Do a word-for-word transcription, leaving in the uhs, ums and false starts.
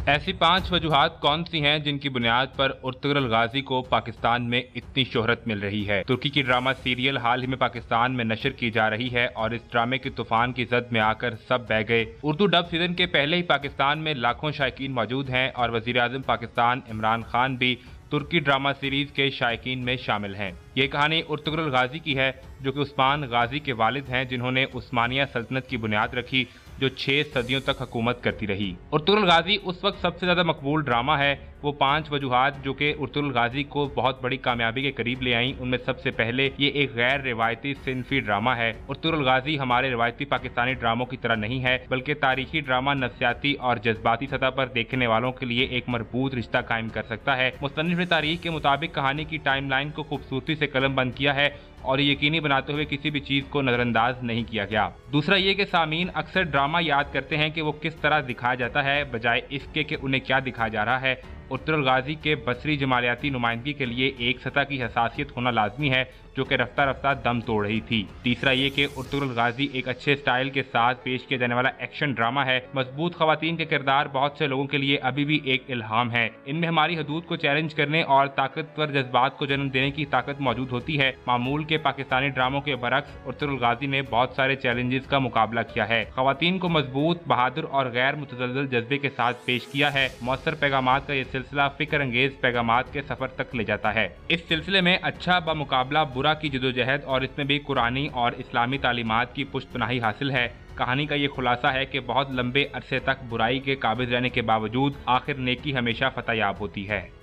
ऐसी पांच वजूहात कौन सी हैं जिनकी बुनियाद पर उर्तुगरुल गाजी को पाकिस्तान में इतनी शोहरत मिल रही है। तुर्की की ड्रामा सीरियल हाल ही में पाकिस्तान में नशर की जा रही है और इस ड्रामे के तूफान की जद में आकर सब बह गए। उर्दू डब सीजन के पहले ही पाकिस्तान में लाखों शायकीन मौजूद हैं और वजीर आजम पाकिस्तान इमरान खान भी तुर्की ड्रामा सीरीज के शायकीन में शामिल हैं। ये कहानी उर्तुगरुल गाजी की है, जो कि उस्मान गाजी के वालिद हैं, जिन्होंने उस्मानिया सल्तनत की बुनियाद रखी जो छह सदियों तक हुकूमत करती रही। उर्तुगरुल गाजी उस वक्त सबसे ज्यादा मकबूल ड्रामा है। वो पांच वजूहात जो कि उर्तुगरुल गाजी को बहुत बड़ी कामयाबी के करीब ले आई, उनमें सबसे पहले ये एक गैर रिवायती सिनफी ड्रामा है। उर्तुगरुल गाजी हमारे रिवायती पाकिस्तानी ड्रामों की तरह नहीं है, बल्कि तारीखी ड्रामा नफ्सियाती और जज्बाती सतह पर देखने वालों के लिए एक मरबूत रिश्ता कायम कर सकता है। मुस्तनिफ ने तारीख के मुताबिक कहानी की टाइमलाइन को खूबसूरती से कलम बंद किया है और ये यकीनी बनाते हुए किसी भी चीज को नजरअंदाज नहीं किया गया। दूसरा ये कि सामीन अक्सर ड्रामा याद करते हैं कि वो किस तरह दिखाया जाता है, बजाय इसके कि उन्हें क्या दिखाया जा रहा है। उर्तुगरुल गाजी के बसरी जमालियाती नुमाइंदगी के लिए एक सतह की हसासियत होना लाजमी है, जो कि रफ्ता रफ्ता दम तोड़ रही थी। तीसरा ये कि उर्तुगरुल गाजी एक अच्छे स्टाइल के साथ पेश किया जाने वाला एक्शन ड्रामा है। मजबूत खवातीन के किरदार बहुत से लोगों के लिए अभी भी एक इल्हाम है। इनमें हमारी हदूद को चैलेंज करने और ताकतवर जज्बात को जन्म देने की ताकत मौजूद होती है। मामूल के पाकिस्तानी ड्रामों के बरक्स उर्तुगरुल गाजी ने बहुत सारे चैलेंजेस का मुकाबला किया है। खवातीन को मजबूत, बहादुर और गैर मुतज़ल्ज़ल जज्बे के साथ पेश किया है। मौसर पैगामात का ये सिलसिला फिक्र अंगेज पैगामात के सफर तक ले जाता है। इस सिलसिले में अच्छा बमुकाबला बुरा की जदोजहद और इसमें भी कुरानी और इस्लामी तालीमात की पुष्टपनाही हासिल है। कहानी का ये खुलासा है कि बहुत लंबे अरसे तक बुराई के काबिज रहने के बावजूद आखिर नेकी हमेशा फतहयाब होती है।